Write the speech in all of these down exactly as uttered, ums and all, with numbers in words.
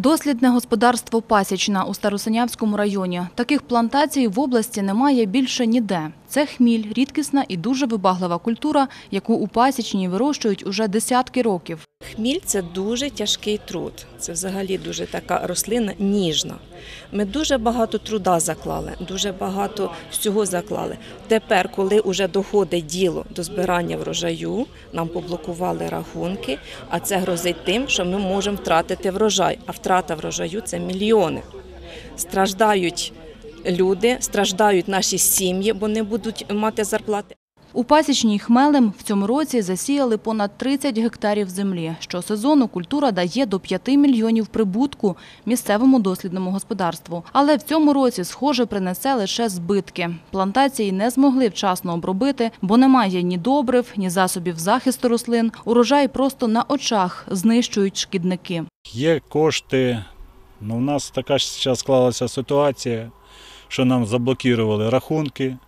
Дослідне господарство «Пасічна» у Старосинявському районі. Таких плантацій в області немає більше ніде. Це хміль – рідкісна і дуже вибаглива культура, яку у Пасічній вирощують уже десятки років. Хміль – це дуже тяжкий труд. Це взагалі дуже така рослина ніжна. Ми дуже багато труда заклали, дуже багато всього заклали. Тепер, коли вже доходить діло до збирання врожаю, нам поблокували рахунки, а це грозить тим, що ми можемо втратити врожай. А втрата врожаю – це мільйони. Страждають люди, страждають наші сім'ї, бо не будуть мати зарплати. У Пасічній хмелем в цьому році засіяли понад тридцять гектарів землі. Щосезону культура дає до п'яти мільйонів прибутку місцевому дослідному господарству. Але в цьому році, схоже, принесе лише збитки. Плантації не змогли вчасно обробити, бо немає ні добрив, ні засобів захисту рослин. Урожай просто на очах знищують шкідники. Є кошти, але в нас така зараз склалася ситуація, що нам заблокували рахунки.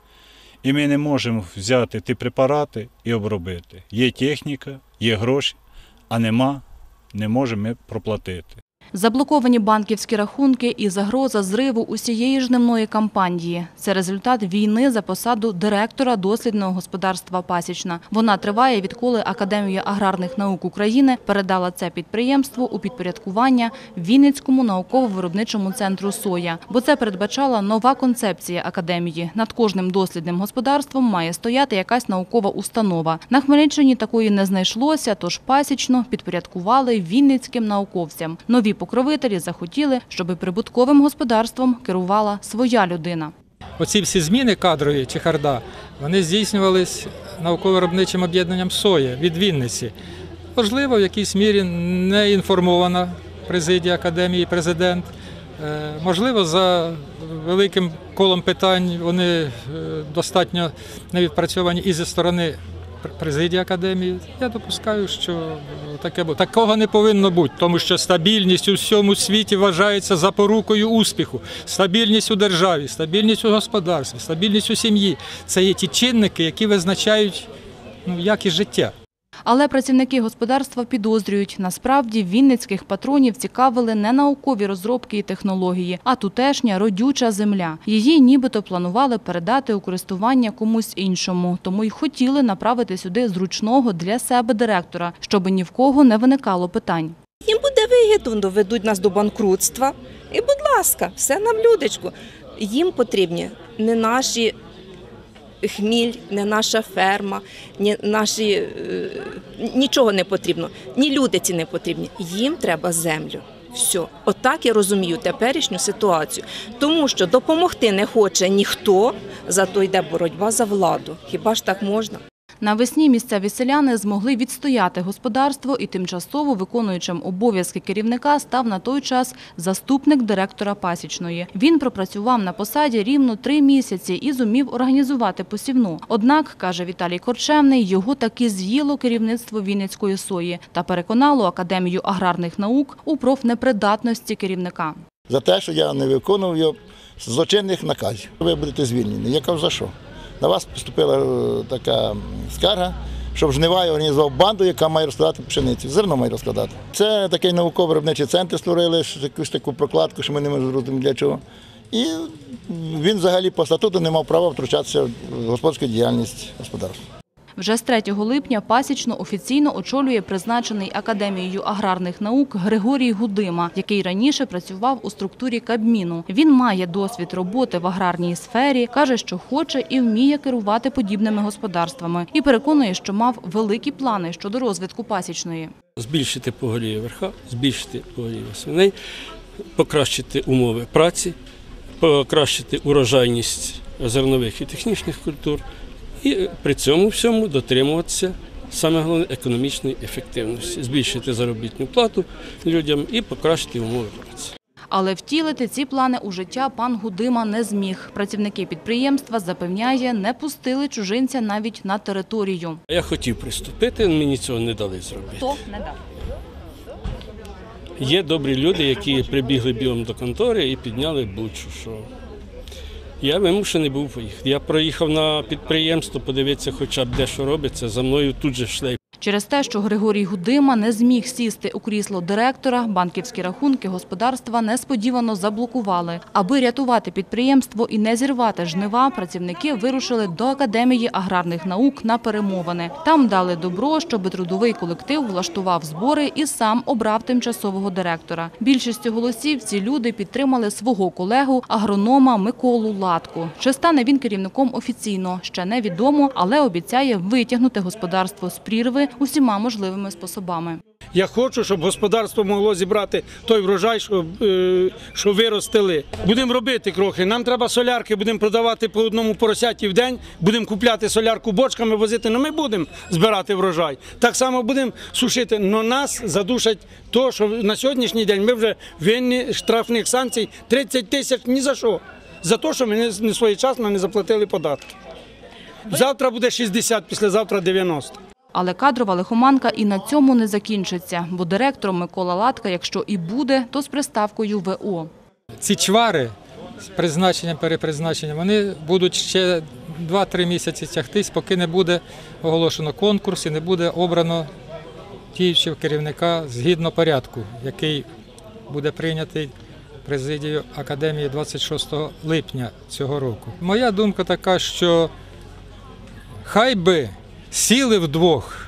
І ми не можемо взяти ті препарати і обробити. Є техніка, є гроші, а нема, не можемо ми проплатити. Заблоковані банківські рахунки і загроза зриву усієї жнивної кампанії – це результат війни за посаду директора дослідного господарства «Пасічна». Вона триває, відколи Академія аграрних наук України передала це підприємство у підпорядкування Вінницькому науково-виробничому центру «Соя». Бо це передбачала нова концепція Академії. Над кожним дослідним господарством має стояти якась наукова установа. На Хмельниччині такої не знайшлося, тож «Пасічну» підпорядкували вінницьким науковцям. Нові покровителі захотіли, щоб прибутковим господарством керувала своя людина. Оці всі зміни кадрові, чехарда, вони здійснювалися науково-виробничим об'єднанням «Соя» від Вінниці. Можливо, в якійсь мірі не інформована президія Академії, президент. Можливо, за великим колом питань вони достатньо не відпрацьовані і зі сторони президії Академії. Я допускаю, що таке буде. Такого не повинно бути, тому що стабільність у всьому світі вважається запорукою успіху. Стабільність у державі, стабільність у господарстві, стабільність у сім'ї – це є ті чинники, які визначають, ну, якість життя. Але працівники господарства підозрюють, насправді вінницьких патронів цікавили не наукові розробки і технології, а тутешня родюча земля. Її нібито планували передати у користування комусь іншому, тому й хотіли направити сюди зручного для себе директора, щоб ні в кого не виникало питань. Їм буде вигідно, доведуть нас до банкрутства. І, будь ласка, все нам людочку. Їм потрібні не наші хміль, не наша ферма, ні наші, нічого не потрібно, ні люди ці не потрібні. Їм треба землю. Все. Отак я розумію теперішню ситуацію. Тому що допомогти не хоче ніхто, зато йде боротьба за владу. Хіба ж так можна? Навесні місцеві селяни змогли відстояти господарство і тимчасово виконуючим обов'язки керівника став на той час заступник директора «Пасічної». Він пропрацював на посаді рівно три місяці і зумів організувати посівну. Однак, каже Віталій Корчемний, його таки з'їло керівництво Вінницької сої та переконало Академію аграрних наук у профнепридатності керівника. За те, що я не виконував його злочинних наказів. Ви будете звільнені. Я кажу, за що? На вас поступила така скарга, щоб жнива організував банду, яка має розкладати пшеницю. Зерно має розкладати. Це такий науково-виробничий центр створили, якусь таку прокладку, що ми не можемо зрозуміти для чого. І він взагалі по статуту не мав права втручатися в господарську діяльність господарства. Вже з третього липня «Пасічну» офіційно очолює призначений Академією аграрних наук Григорій Гудима, який раніше працював у структурі Кабміну. Він має досвід роботи в аграрній сфері, каже, що хоче і вміє керувати подібними господарствами. І переконує, що мав великі плани щодо розвитку «Пасічної». Збільшити поголів'я верха, збільшити поголів'я свиней, покращити умови праці, покращити урожайність зернових і технічних культур. І при цьому всьому дотримуватися, саме головне, економічної ефективності, збільшити заробітну плату людям і покращити умови праці. Але втілити ці плани у життя пан Гудима не зміг. Працівники підприємства, запевняє, не пустили чужинця навіть на територію. Я хотів приступити, мені цього не дали зробити. Хто не дав? Є добрі люди, які прибігли білом до контори і підняли бучу, що я вимушений був поїхати. Я проїхав на підприємство, подивитися хоча б де що робиться, за мною тут же йшли. Через те, що Григорій Гудима не зміг сісти у крісло директора, банківські рахунки господарства несподівано заблокували. Аби рятувати підприємство і не зірвати жнива, працівники вирушили до Академії аграрних наук на перемовини. Там дали добро, щоб трудовий колектив влаштував збори і сам обрав тимчасового директора. Більшістю голосів ці люди підтримали свого колегу, агронома Миколу Латку. Чи стане він керівником офіційно, ще невідомо, але обіцяє витягнути господарство з прірви усіма можливими способами. Я хочу, щоб господарство могло зібрати той врожай, що, е, що виростили. Будемо робити крохи. Нам треба солярки, будемо продавати по одному поросяті в день, будемо купляти солярку бочками, возити, але ми будемо збирати врожай. Так само будемо сушити, але нас задушать то, що на сьогоднішній день ми вже винні штрафних санкцій тридцять тисяч ні за що. За те, що ми не своєчасно не заплатили податки. Завтра буде шістдесят, післязавтра дев'яносто. Але кадрова лихоманка і на цьому не закінчиться, бо директором Микола Латка, якщо і буде, то з приставкою В О. Ці чвари з призначенням, перепризначенням, вони будуть ще два-три місяці тягтись, поки не буде оголошено конкурс і не буде обрано діючого керівника згідно порядку, який буде прийнятий президією Академії двадцять шостого липня цього року. Моя думка така, що хай би сіли вдвох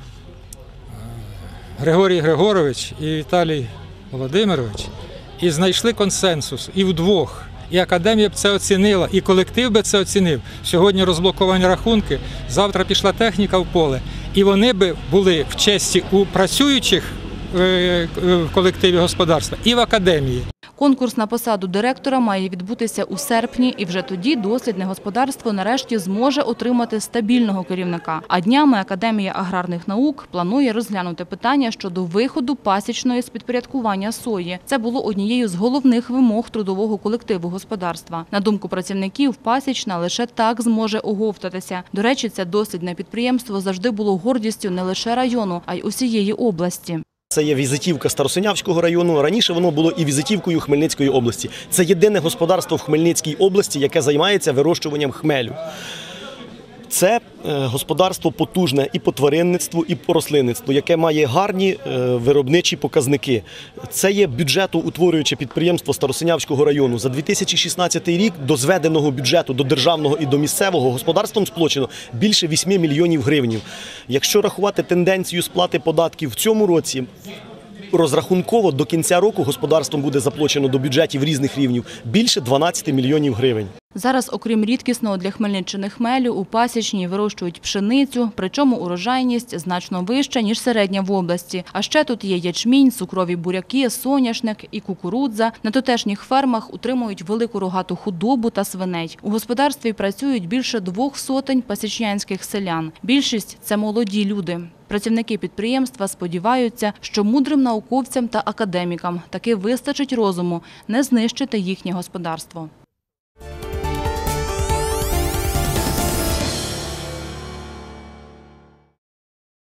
Григорій Григорович і Віталій Володимирович і знайшли консенсус і вдвох. І академія б це оцінила, і колектив би це оцінив. Сьогодні розблоковані рахунки, завтра пішла техніка в поле. І вони би були в честі у працюючих в колективі господарства і в академії. Конкурс на посаду директора має відбутися у серпні, і вже тоді дослідне господарство нарешті зможе отримати стабільного керівника. А днями Академія аграрних наук планує розглянути питання щодо виходу пасічної з підпорядкування сої. Це було однією з головних вимог трудового колективу господарства. На думку працівників, пасічна лише так зможе оговтатися. До речі, це дослідне підприємство завжди було гордістю не лише району, а й усієї області. Це є візитівка Старосинявського району, раніше воно було і візитівкою Хмельницької області. Це єдине господарство в Хмельницькій області, яке займається вирощуванням хмелю. Це господарство потужне і по тваринництву, і по рослинництву, яке має гарні виробничі показники. Це є бюджетоутворююче підприємство Старосинявського району. За дві тисячі шістнадцятий рік до зведеного бюджету, до державного і до місцевого господарством сплачено більше вісьми мільйонів гривень. Якщо рахувати тенденцію сплати податків в цьому році, розрахунково до кінця року господарством буде заплачено до бюджетів різних рівнів більше дванадцяти мільйонів гривень. Зараз, окрім рідкісного для Хмельниччини хмелю, у пасічній вирощують пшеницю, причому урожайність значно вища, ніж середня в області. А ще тут є ячмінь, цукрові буряки, соняшник і кукурудза. На тутешніх фермах утримують велику рогату худобу та свиней. У господарстві працюють більше двох сотень пасічнянських селян. Більшість – це молоді люди. Працівники підприємства сподіваються, що мудрим науковцям та академікам таки вистачить розуму не знищити їхнє господарство.